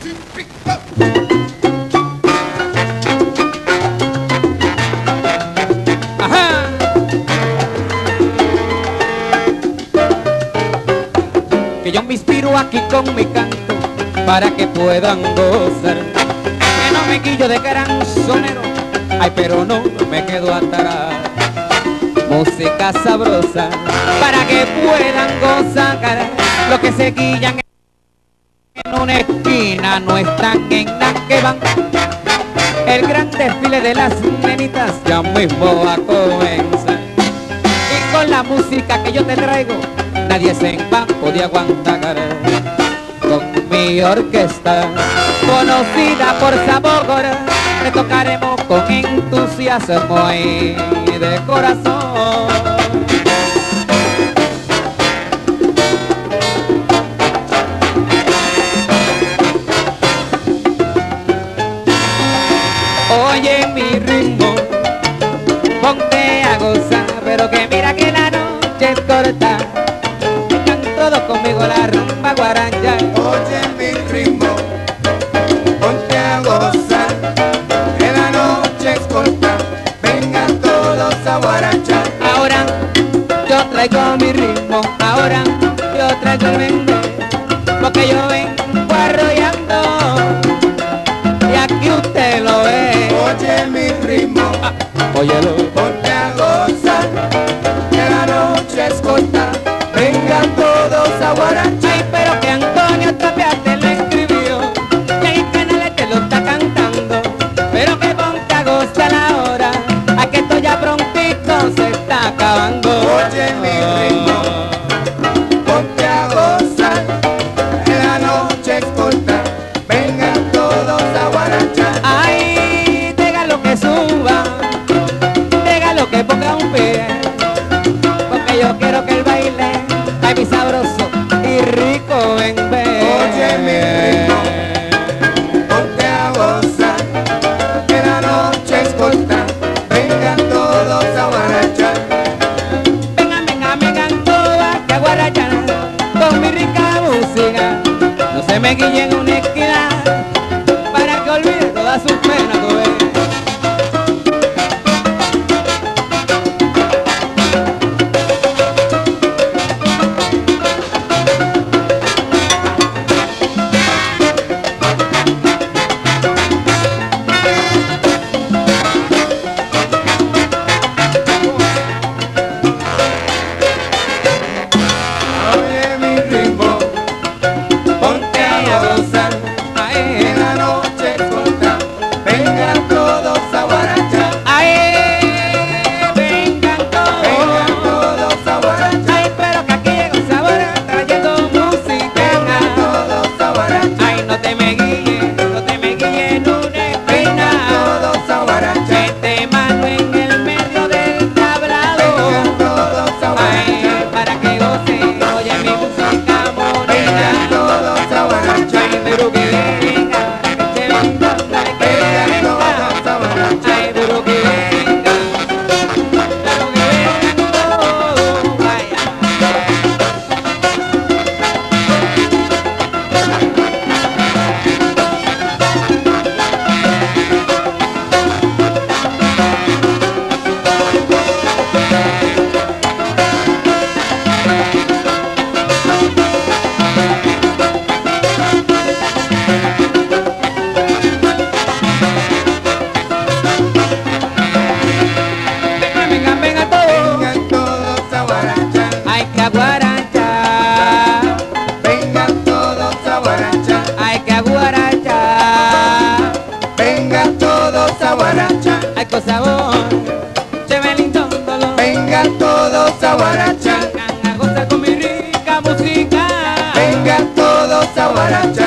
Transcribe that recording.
Ajá. Que yo me inspiro aquí con mi canto para que puedan gozar. Que no me quillo de canzonero, ay, pero no me quedo atrás. Música sabrosa para que puedan gozar. Los que se guillan en una esquina no están en la que van. El gran desfile de las nenitas ya mismo va a comenzar. Y con la música que yo te traigo, nadie se va a poder aguantar. Con mi orquesta, conocida por sabor, le tocaremos con entusiasmo y de corazón. Oye mi ritmo, ponte a gozar, pero que mira que la noche es corta. Vengan todos conmigo la rumba guaracha. Oye mi ritmo, ponte a gozar, que la noche es corta. Vengan todos a guarachar. Ahora yo traigo mi ritmo, ahora yo traigo el vender, porque yo vengo arrollando y aquí usted lo ve. Oye mi ritmo, Óyelo. ponte a gozar, que la noche es corta. Vengan todos a guarachar. Ay, pero que Antonio Tapia te lo escribió y el canal te lo está cantando. Pero que ponte a gozar ahora, a que esto ya prontito se está acabando. Oye mi ritmo, ponte a gozar, que la noche es corta. Vengan todos a guarachar. Ay, déjalo que suba, déjalo que ponga un pie, porque yo quiero que el baile ay mi sabroso y rico en vez. Oye mi ritmo, ponte a gozar, que la noche es corta. Vengan todos a guarachar. Vengan, vengan, vengan todas que a guarachar con mi rica música. No se me guillen en una esquina para que olvide todas sus penas, tú ves. Oye mi ritmo, ponte a gozar, Ay, que la noche es corta. Vengan todos a guarachar. ay, vengan Vengan todos. todos a guarachar. Ay, pero que aquí llega un sabor trayendo música. Vengan todos a guarachar. Ay, no te me guilles, no te me guilles en una Vengan esquina. todos a guarachar. Mete mano en el medio del tablado. Vengan todos a Ay, guarachar. para que goce, oye mi música Vengan morena. todos a guarachar. Ay, pero que venga, que venga, dale que Vengan venga. todos a guarachar. Ay, pero que venga, pero que vengan todos. Vaya. Vengan, vengan, vengan todos. Vengan todos a guarachar. Hay que aguarachar, Vengan todos a guarachar. hay que aguarachar. Vengan todos a guarachar. Hay cosa bon, chévelin tondolo. Vengan todos a guarachar. Vengan a gozar con mi rica música. Vengan todos a guarachar.